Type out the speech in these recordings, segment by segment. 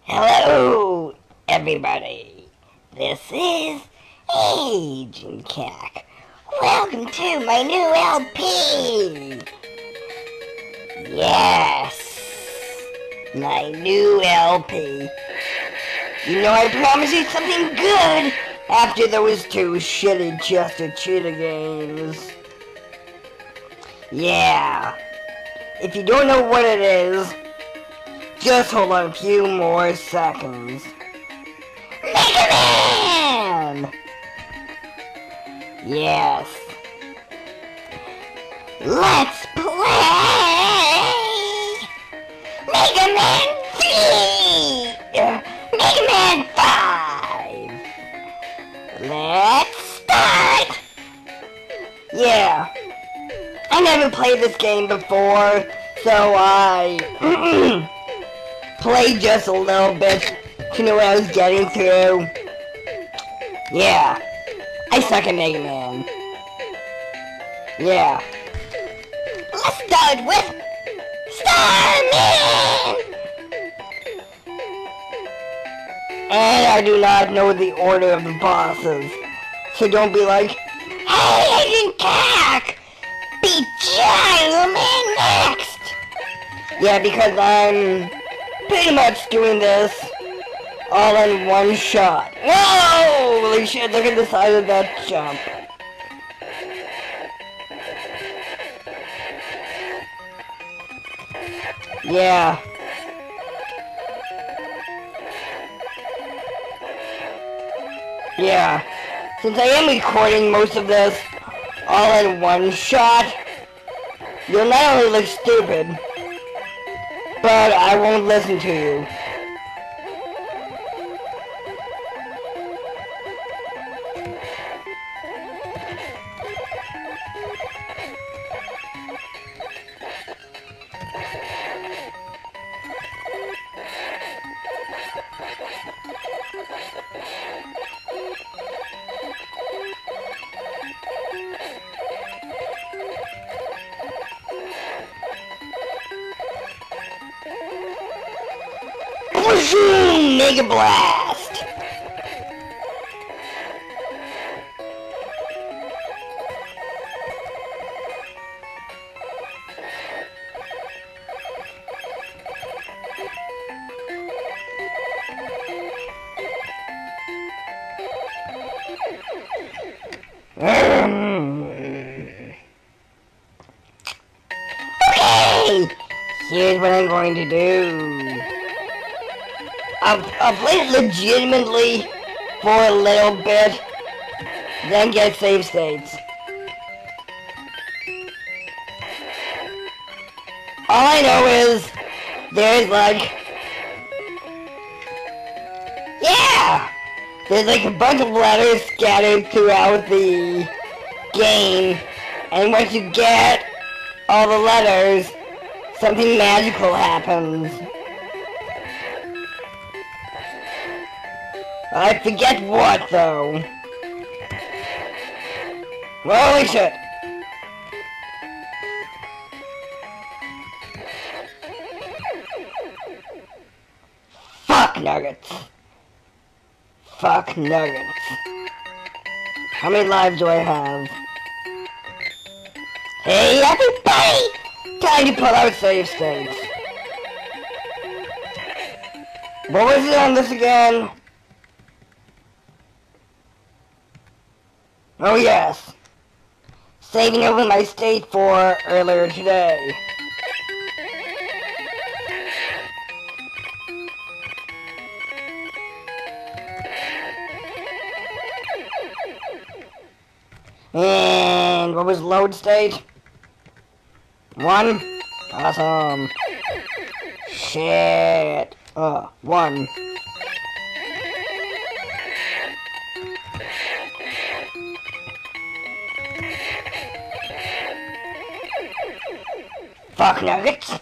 Hello, everybody. This is Agent Cack. Welcome to my new LP. Yes, my new LP. You know, I promised you something good after those two shitty Chester Cheetah games. Yeah. If you don't know what it is, just hold on a few more seconds. Mega Man! Yes. Let's play Mega Man 3! Mega Man 5! Let's start! Yeah. I never played this game before, so I played just a little bit to know what I was getting through. Yeah, I suck at Mega Man. Yeah. Let's start with Starman! And I do not know the order of the bosses, so don't be like, hey, Agent Cack! Beat Giant Man next! Yeah, because I'm pretty much doing this all in one shot. Whoa! Holy shit, look at the size of that jump. Yeah. Yeah. Since I am recording most of this all in one shot, you'll not only look stupid, but I won't listen to you. Mega Blast! Okay! Here's what I'm going to do. I'll play it legitimately for a little bit, then get save states. All I know is, there's like, yeah! There's like a bunch of letters scattered throughout the game, and once you get all the letters, something magical happens. I forget what, though. Holy shit. Fuck nuggets. Fuck nuggets. How many lives do I have? Hey, everybody! Time to pull out save states. What was it on this again? Oh yes, saving over my state for earlier today. And what was load state? 1? Awesome. Shit. 1. Fuck nuggets.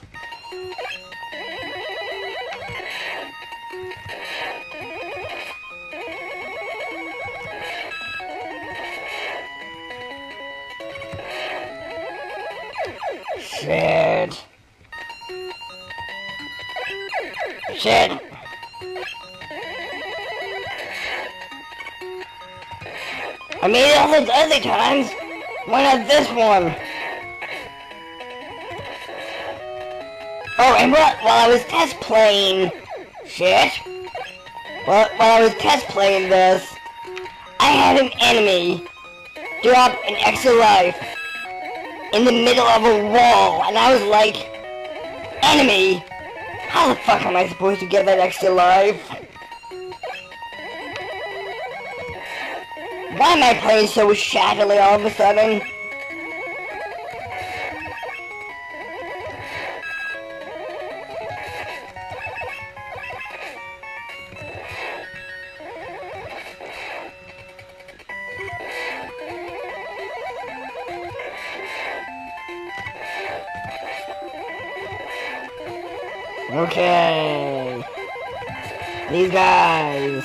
Shit. Shit. I made it all those other times. Why not this one? Oh, and while I was test playing... Shit. While I was test playing this, I had an enemy drop an extra life in the middle of a wall, and I was like, enemy, how the fuck am I supposed to get that extra life? Why am I playing so shattily all of a sudden? Okay. These guys.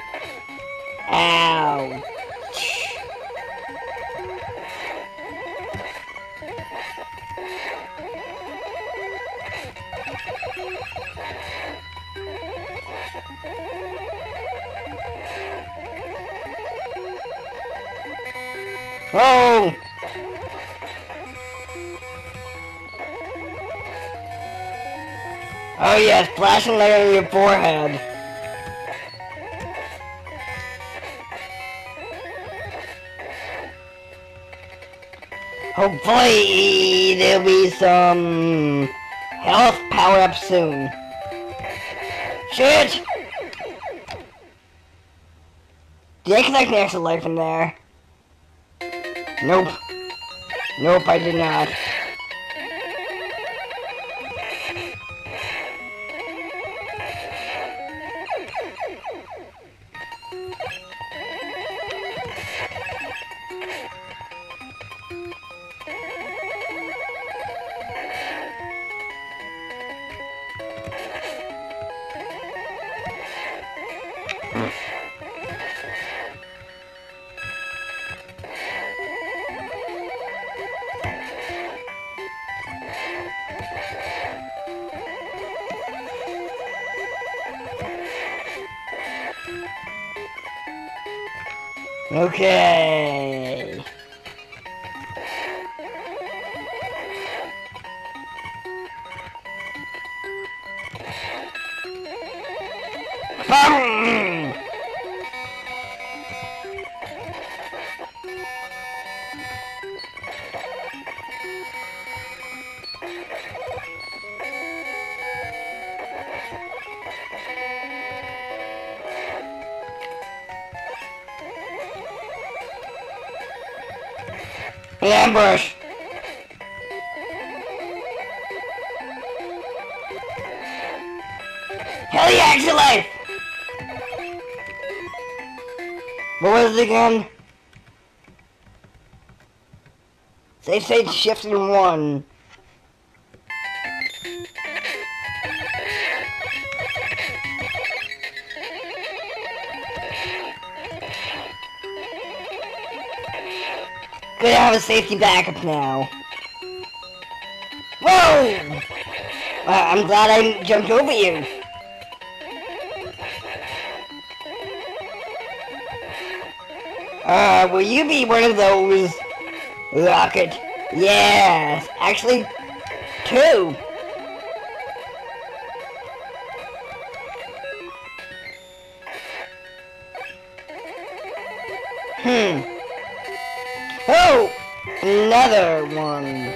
Ouch. Oh! Oh yes, flashing light on your forehead. Hopefully there'll be some health power-up soon. Shit! Did I collect an extra life in there? Nope. Nope, I did not. Okay. Boom! Ambush! Hell yeah, extra life! What was it again? Save state shift in 1. Good, I have a safety backup now. Whoa! I'm glad I jumped over you. Will you be one of those? Rocket. Yes, actually, 2. Oh! Another one.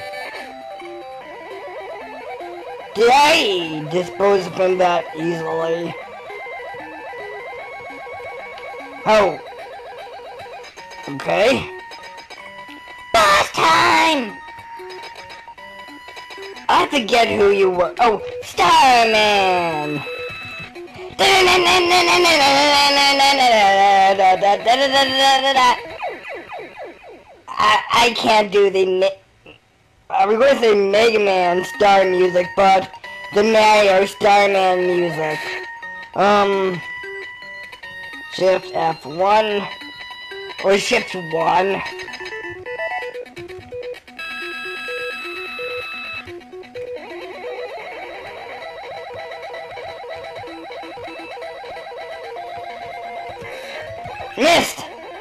Did I dispose of him that easily? Oh. Okay. Boss time! I forget who you were. Oh, Starman! I can't do the... I was going to say Mega Man Star music, but the Mario Starman music. Shift F1. Or Shift 1. Missed!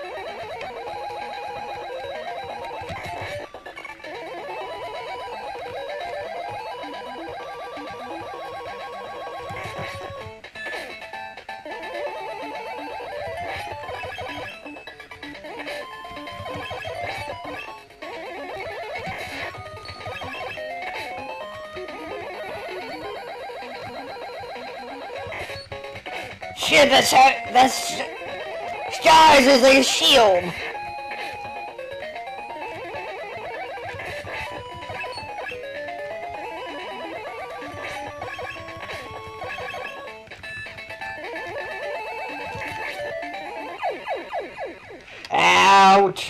Shit, that's stars is like a shield. Ouch.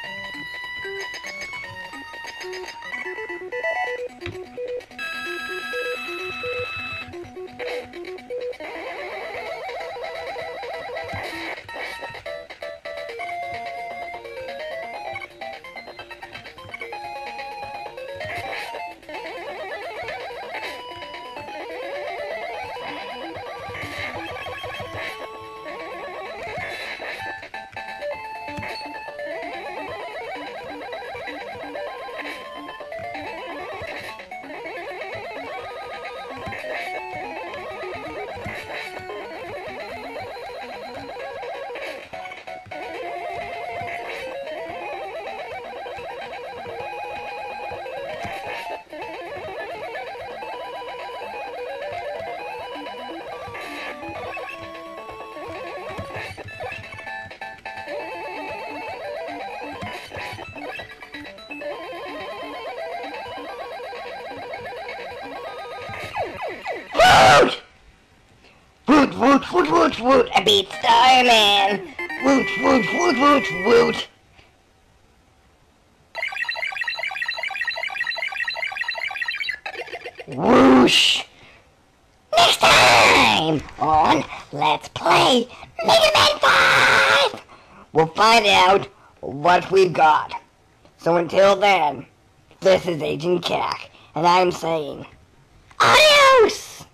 Woot! Woot, woot, woot, woot, woot! I beat Starman! Woot, woot, woot, woot, woot! Whoosh! Next time on Let's Play Mega Man 5! We'll find out what we've got. So until then, this is Agent Cack, and I'm saying, adios!